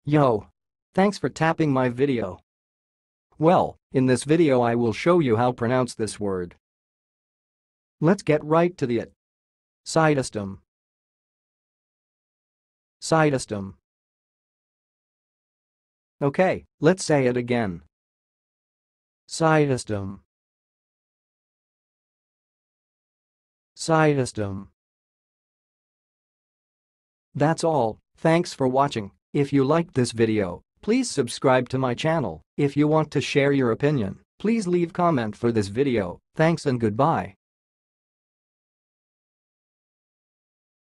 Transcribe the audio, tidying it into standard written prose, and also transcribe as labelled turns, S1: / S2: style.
S1: Yo! Thanks for tapping my video. Well, in this video I will show you how pronounce this word. Let's get right to it. Cytostome. Cytostome. Okay, let's say it again. Cytostome. Cytostome. That's all, thanks for watching. If you liked this video, please subscribe to my channel. If you want to share your opinion, please leave comment for this video. Thanks and goodbye.